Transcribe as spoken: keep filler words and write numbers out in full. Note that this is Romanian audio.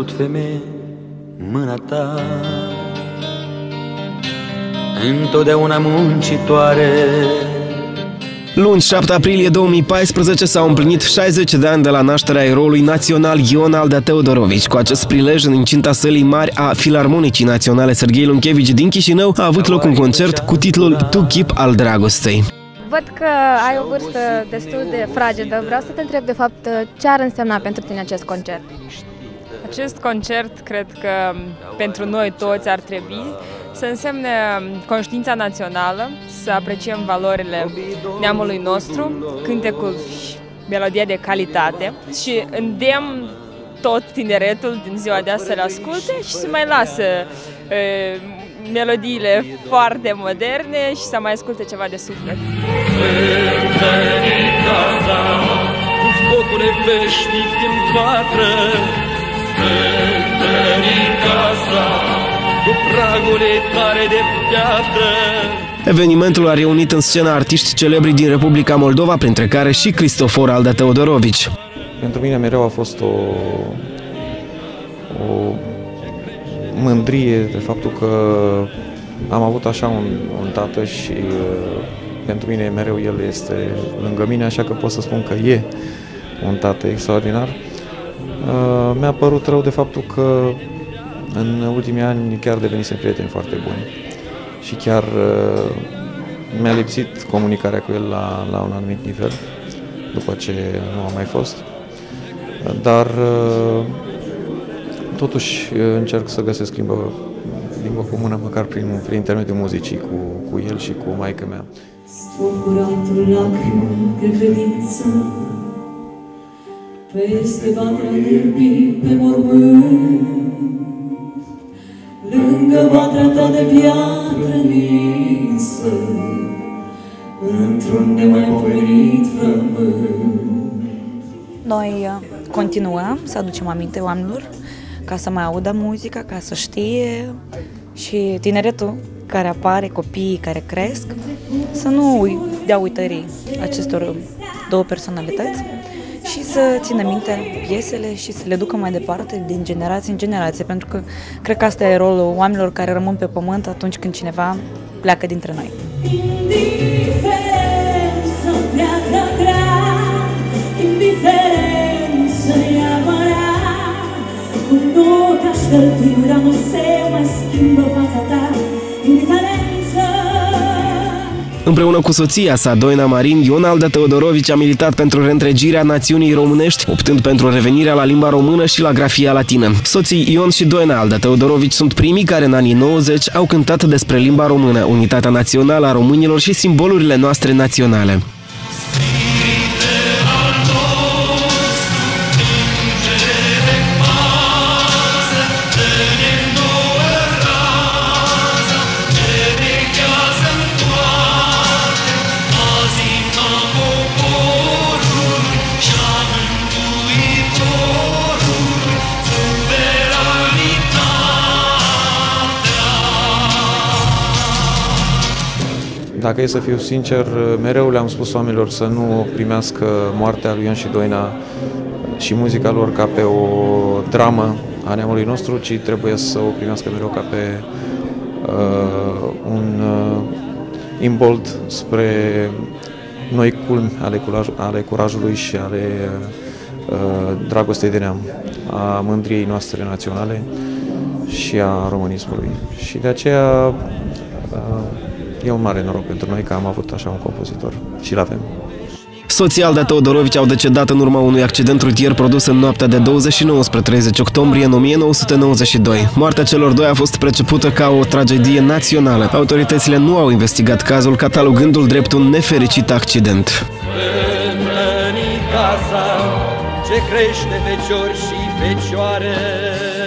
cerut, femeie, mâna ta, întotdeauna muncitoare. Luni, șapte aprilie două mii paisprezece, s-au împlinit șaizeci de ani de la nașterea eroului național Ion Aldea Teodorovici. Cu acest prilej, în incinta sălii mari a Filarmonicii Naționale Serghei Lunchevici din Chișinău, a avut loc un concert cu titlul Tu chip al dragostei. Văd că ai o vârstă destul de fragedă. Vreau să te întreb, de fapt, ce ar însemna pentru tine acest concert? Acest concert, cred că pentru noi toți ar trebui să însemne conștiința națională, să apreciem valorile neamului nostru, cântecul și melodia de calitate și îndemn tot tineretul din ziua de azi să le asculte și să mai lasă e, melodiile foarte moderne și să mai asculte ceva de suflet. Evenimentul a reunit în scenă artiști celebri din Republica Moldova, printre care și Cristofor Aldea Teodorovici. Pentru mine mereu a fost o, o mândrie de faptul că am avut așa un, un tată și pentru mine mereu el este lângă mine, așa că pot să spun că e un tată extraordinar. Mi-a părut rău de faptul că în ultimii ani chiar devenisem prieteni foarte buni și chiar mi-a lipsit comunicarea cu el la, la un anumit nivel, după ce nu am mai fost. Dar totuși încerc să găsesc limbă, limbă comună, măcar prin, prin intermediul muzicii cu, cu el și cu maică mea. Stufuratul lacrimi de credință, peste vatra iubii pe mormânt, lângă vatra ta de piatră ninsă, într-un nemaipomenit frământ. Noi continuăm să aducem aminte oamenilor ca să mai audă muzica, ca să știe și tineretul care apare, copiii care cresc, să nu dea uitării acestor două personalități și să țină minte piesele și să le ducă mai departe din generație în generație, pentru că cred că asta e rolul oamenilor care rămân pe pământ atunci când cineva pleacă dintre noi. Împreună cu soția sa, Doina Marin, Ion Aldea Teodorovici a militat pentru reîntregirea națiunii românești, optând pentru revenirea la limba română și la grafia latină. Soții Ion și Doina Aldea Teodorovici sunt primii care în anii nouăzeci au cântat despre limba română, unitatea națională a românilor și simbolurile noastre naționale. Dacă e să fiu sincer, mereu le-am spus oamenilor să nu primească moartea lui Ion și Doina și muzica lor ca pe o dramă a neamului nostru, ci trebuie să o primească mereu ca pe uh, un uh, imbold spre noi culmi ale, curaj, ale curajului și ale uh, dragostei de neam, a mândriei noastre naționale și a românismului. Și de aceea uh, e un mare noroc pentru noi că am avut așa un compozitor și l-avem. Soții Aldea Teodorovici au decedat în urma unui accident rutier produs în noaptea de douăzeci și nouă spre treizeci octombrie în o mie nouă sute nouăzeci și doi. Moartea celor doi a fost percepută ca o tragedie națională. Autoritățile nu au investigat cazul, catalogându-l drept un nefericit accident. Ce crește feciori și fecioare.